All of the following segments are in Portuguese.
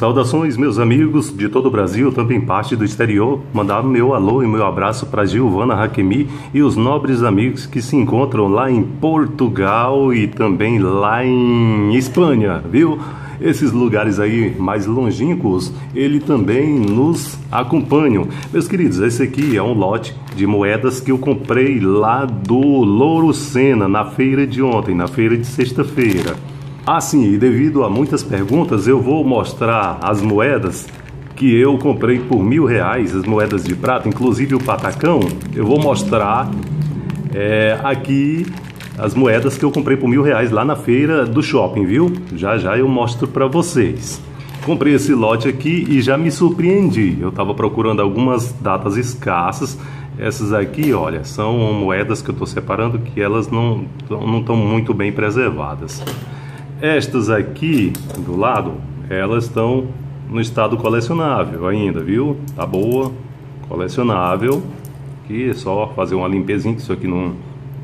Saudações, meus amigos de todo o Brasil, também parte do exterior. Mandar meu alô e meu abraço para Giovana Hakimi e os nobres amigos que se encontram lá em Portugal e também lá em Espanha, viu? Esses lugares aí mais longínquos, ele também nos acompanham. Meus queridos, esse aqui é um lote de moedas que eu comprei lá do Louro Sena, na feira de ontem, na feira de sexta-feira. Sim, e devido a muitas perguntas, eu vou mostrar as moedas que eu comprei por R$1.000, as moedas de prata, inclusive o patacão. Eu vou mostrar aqui as moedas que eu comprei por R$1.000 lá na feira do shopping, viu? Já já eu mostro para vocês. Comprei esse lote aqui e já me surpreendi. Eu estava procurando algumas datas escassas. Essas aqui, olha, são moedas que eu estou separando que elas não estão muito bem preservadas. Estas aqui do lado, elas estão no estado colecionável ainda, viu? Tá boa, colecionável. Aqui é só fazer uma limpezinha, que isso aqui não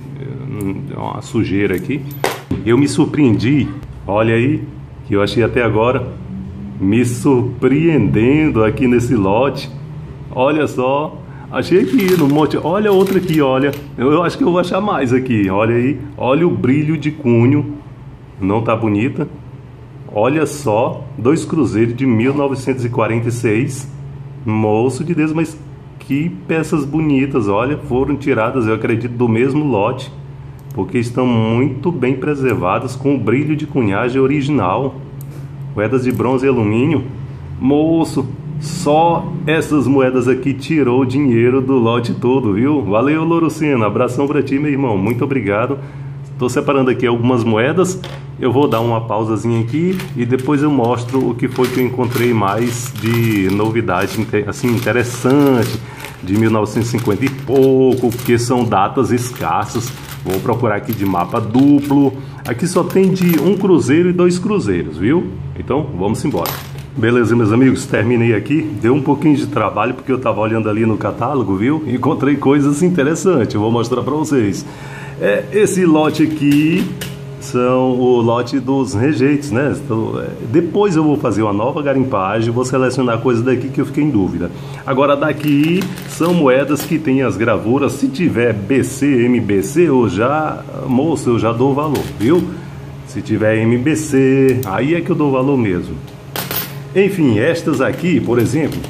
é uma sujeira aqui. Eu me surpreendi, olha aí, que eu achei até agora me surpreendendo aqui nesse lote. Olha só, achei aqui no monte, olha outra aqui, olha. Eu acho que eu vou achar mais aqui, olha aí. Olha o brilho de cunho. Não tá bonita? Olha só, 2 cruzeiros de 1946. Moço de Deus, mas que peças bonitas, olha, foram tiradas, eu acredito, do mesmo lote, porque estão muito bem preservadas, com o brilho de cunhagem original. Moedas de bronze e alumínio. Moço, só essas moedas aqui tirou o dinheiro do lote todo, viu? Valeu, Louro Sena, abração pra ti, meu irmão, muito obrigado. Estou separando aqui algumas moedas. Eu vou dar uma pausazinha aqui e depois eu mostro o que foi que eu encontrei mais de novidade, assim, interessante, de 1950 e pouco, porque são datas escassas. Vou procurar aqui de mapa duplo. Aqui só tem de 1 cruzeiro e 2 cruzeiros, viu? Então, vamos embora. Beleza, meus amigos, terminei aqui. Deu um pouquinho de trabalho porque eu estava olhando ali no catálogo, viu? Encontrei coisas interessantes, eu vou mostrar para vocês. Esse lote aqui são o lote dos rejeitos, né? Então, depois eu vou fazer uma nova garimpagem, vou selecionar coisas daqui que eu fiquei em dúvida. Agora daqui são moedas que tem as gravuras. Se tiver BC, MBC, moço, eu já dou valor, viu? Se tiver MBC, aí é que eu dou valor mesmo. Enfim, estas aqui, por exemplo,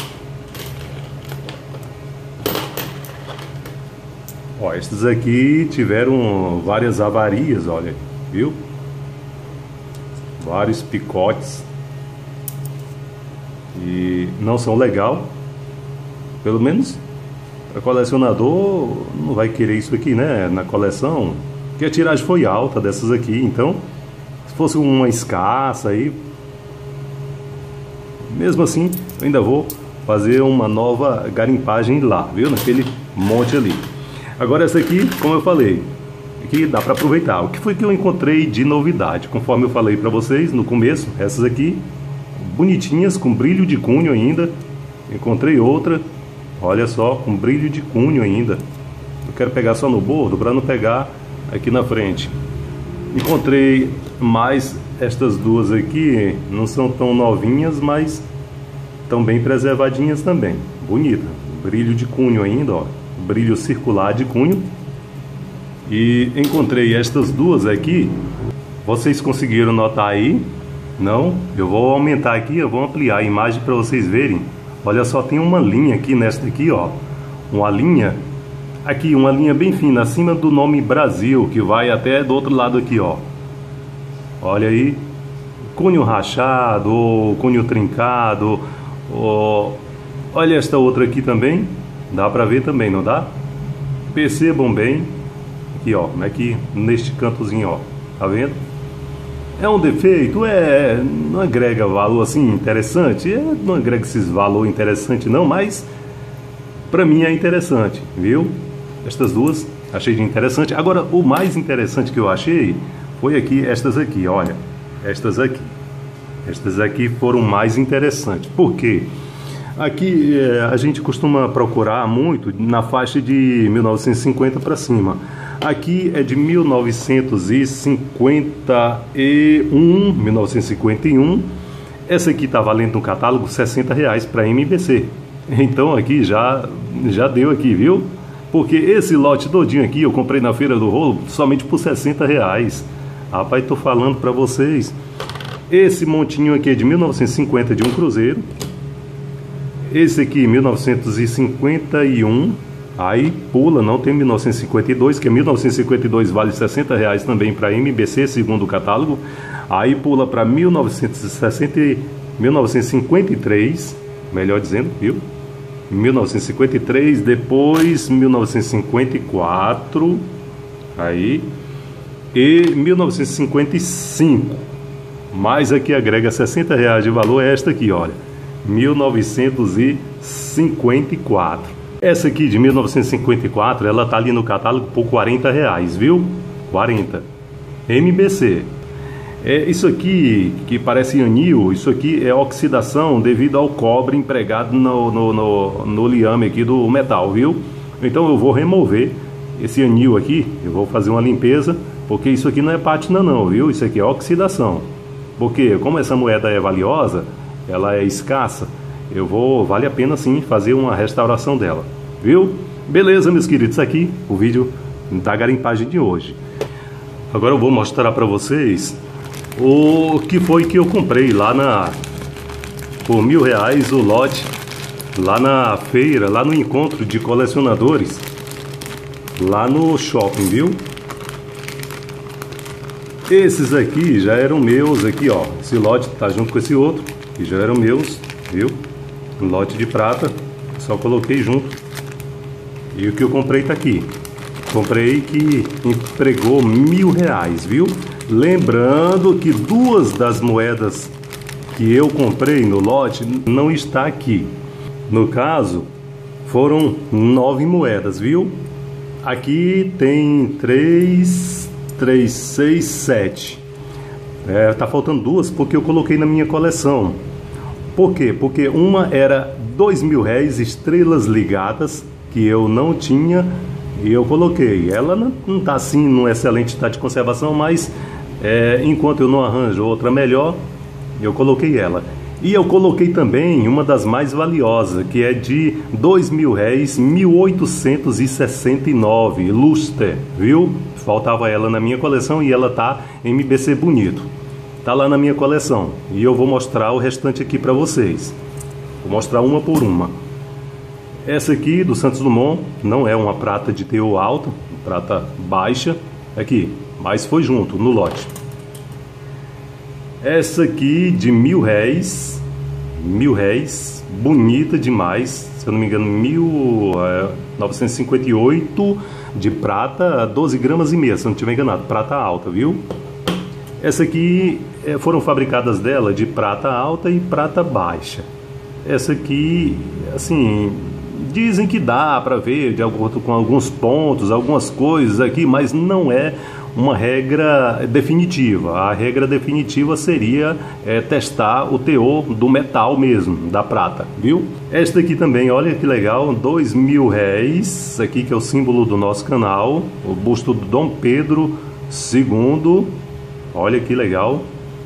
estas aqui tiveram várias avarias, olha, viu? Vários picotes e não são legal. Pelo menos o colecionador não vai querer isso aqui, né? Na coleção, porque a tiragem foi alta dessas aqui. Então, se fosse uma escassa aí, mesmo assim, eu ainda vou fazer uma nova garimpagem lá, viu? Naquele monte ali. Agora essa aqui, como eu falei, aqui dá para aproveitar. O que foi que eu encontrei de novidade? Conforme eu falei para vocês no começo, essas aqui, bonitinhas, com brilho de cunho ainda. Encontrei outra, olha só, com brilho de cunho ainda. Eu quero pegar só no bordo para não pegar aqui na frente. Encontrei mais estas duas aqui, não são tão novinhas, mas estão bem preservadinhas também. Bonita, brilho de cunho ainda, ó. Brilho circular de cunho. E encontrei estas duas aqui. Vocês conseguiram notar aí? Não? Eu vou aumentar aqui, eu vou ampliar a imagem para vocês verem. Olha só, tem uma linha aqui nesta aqui, ó. Uma linha aqui, uma linha bem fina, acima do nome Brasil, que vai até do outro lado aqui, ó. Olha aí, cunho rachado, cunho trincado. Olha esta outra aqui também. Dá pra ver também, não dá? Percebam bem. Aqui, ó. Aqui, neste cantozinho, ó. Tá vendo? É um defeito? Não agrega valor assim interessante. Não agrega esses valor interessante não, mas pra mim é interessante, viu? Estas duas, achei de interessante. Agora, o mais interessante que eu achei foi aqui, estas aqui, olha. Estas aqui. Estas aqui foram mais interessantes. Por quê? Aqui a gente costuma procurar muito na faixa de 1950 para cima. Aqui é de 1951, Essa aqui tá valendo no catálogo R$60 para MBC. Então aqui já deu aqui, viu? Porque esse lote todinho aqui eu comprei na Feira do Rolo somente por R$60. Rapaz, tô falando para vocês. Esse montinho aqui é de 1950 de um cruzeiro. Esse aqui 1951. Aí pula, não tem 1952, que 1952 vale R$60 também para MBC, segundo o catálogo. Aí pula para 1953, melhor dizendo, viu? 1953, depois 1954, aí, e 1955. Mas aqui agrega R$60 de valor, é esta aqui, olha, 1954. Essa aqui de 1954, ela tá ali no catálogo por R$40, viu? 40. MBC. Isso aqui, que parece anil, isso aqui é oxidação devido ao cobre empregado no liame aqui do metal, viu? Então eu vou remover esse anil aqui, eu vou fazer uma limpeza, porque isso aqui não é pátina não, viu? Isso aqui é oxidação. Porque como essa moeda é valiosa, ela é escassa, vale a pena sim fazer uma restauração dela, viu? Beleza, meus queridos, aqui o vídeo da garimpagem de hoje. Agora eu vou mostrar para vocês o que foi que eu comprei lá por R$1.000 o lote, lá na feira, lá no encontro de colecionadores, lá no shopping, viu? Esses aqui já eram meus aqui, ó. Esse lote tá junto com esse outro, que já eram meus, viu? Um lote de prata, só coloquei junto. E o que eu comprei tá aqui. Comprei que entregou R$1.000, viu? Lembrando que duas das moedas que eu comprei no lote não está aqui. No caso, foram 9 moedas, viu? Aqui tem 3, 6, 7. Tá faltando duas porque eu coloquei na minha coleção. Por quê? Porque uma era R$2.000 estrelas ligadas, que eu não tinha, e eu coloquei. Ela não está assim num excelente estado de conservação, mas enquanto eu não arranjo outra melhor, eu coloquei ela. E eu coloquei também uma das mais valiosas, que é de R$2.000, 1869, lustre, viu? Faltava ela na minha coleção e ela tá MBC bonito. Tá lá na minha coleção. E eu vou mostrar o restante aqui para vocês. Vou mostrar uma por uma. Essa aqui do Santos Dumont não é uma prata de teor alto, prata baixa, aqui, mas foi junto no lote. Essa aqui de R$1.000, bonita demais, se eu não me engano, 1958 de prata, 12 gramas e meia, se eu não estiver enganado, prata alta, viu? Essa aqui foram fabricadas dela de prata alta e prata baixa. Essa aqui, assim, dizem que dá para ver de acordo com alguns pontos, algumas coisas aqui, mas não é uma regra definitiva. A regra definitiva seria testar o teor do metal mesmo, da prata, viu? Esta aqui também, olha que legal, R$2.000, aqui que é o símbolo do nosso canal, o busto do Dom Pedro II, olha que legal,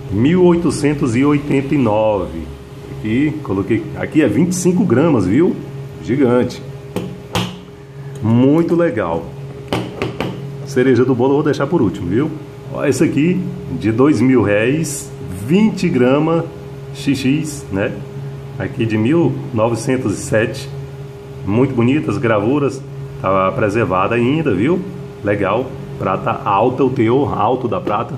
1889. Aqui, coloquei, aqui é 25 gramas, viu? Gigante. Muito legal. Cereja do bolo eu vou deixar por último, viu? Olha esse aqui, de R$2.000, 20 gramas XX, né? Aqui de 1907. Muito bonitas, gravuras. Tá preservada ainda, viu? Legal. Prata alta, o teor alto da prata.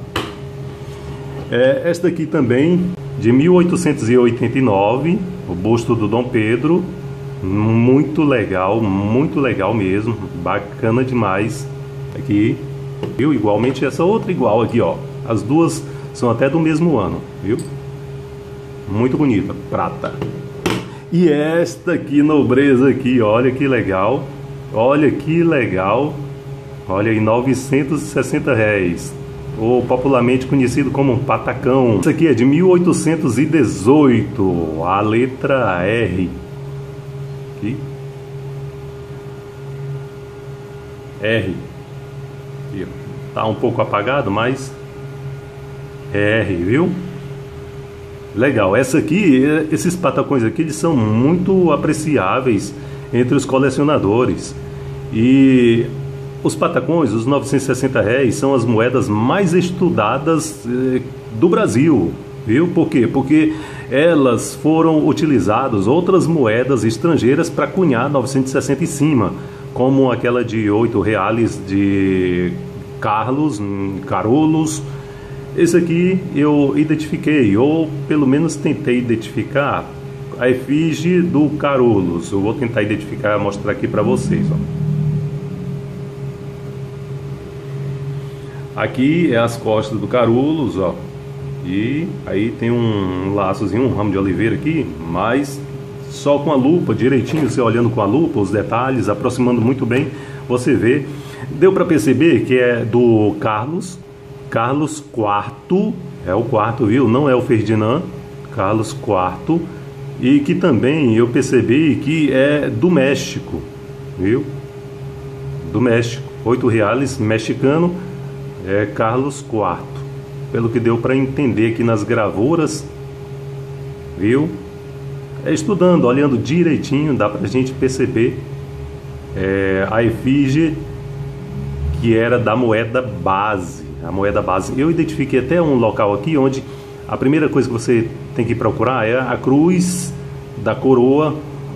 Esta aqui também, de 1889, o busto do Dom Pedro. Muito legal mesmo. Bacana demais. Aqui, viu? Igualmente essa outra igual aqui, ó. As duas são até do mesmo ano, viu? Muito bonita, prata. E esta aqui, nobreza aqui, olha que legal. Olha que legal. Olha aí, R$960. Ou popularmente conhecido como patacão. Essa aqui é de 1818. A letra R. Aqui. R. Tá um pouco apagado, mas é R, viu? Legal, esses patacões aqui, eles são muito apreciáveis entre os colecionadores. E os patacões, os 960 réis, são as moedas mais estudadas do Brasil, viu? Por quê? Porque elas foram utilizadas outras moedas estrangeiras para cunhar 960 em cima, como aquela de 8 reais de Carolus. Esse aqui eu identifiquei, ou pelo menos tentei identificar a efígie do Carolus. Eu vou tentar identificar, mostrar aqui para vocês, ó. Aqui é as costas do Carolus, ó. E aí tem um laçozinho, um ramo de oliveira aqui, mas só com a lupa, direitinho, você olhando com a lupa, os detalhes, aproximando muito bem, você vê. Deu para perceber que é do Carlos IV, é o quarto, viu? Não é o Ferdinand, Carlos IV. E que também eu percebi que é do México, viu? Do México, 8 reais mexicano, é Carlos IV. Pelo que deu para entender aqui nas gravuras, viu? Estudando, olhando direitinho, dá para a gente perceber a efígie que era da moeda base. A moeda base. Eu identifiquei até um local aqui onde a primeira coisa que você tem que procurar é a cruz da coroa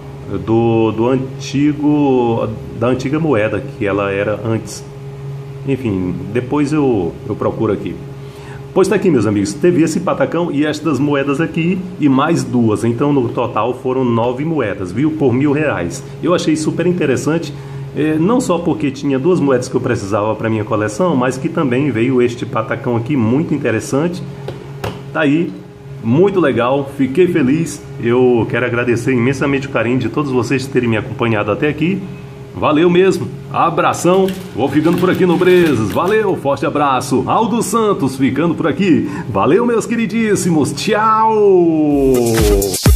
da antiga moeda que ela era antes. Enfim, depois eu procuro aqui. Pois tá aqui, meus amigos, teve esse patacão e estas moedas aqui e mais duas. Então no total foram 9 moedas, viu? Por R$1.000. Eu achei super interessante. Não só porque tinha 2 moedas que eu precisava para minha coleção, mas que também veio este patacão aqui muito interessante. Tá aí, muito legal, fiquei feliz. Eu quero agradecer imensamente o carinho de todos vocês terem me acompanhado até aqui. Valeu mesmo, abração, vou ficando por aqui, nobrezas. Valeu, forte abraço. Aldo Santos ficando por aqui. Valeu, meus queridíssimos, tchau.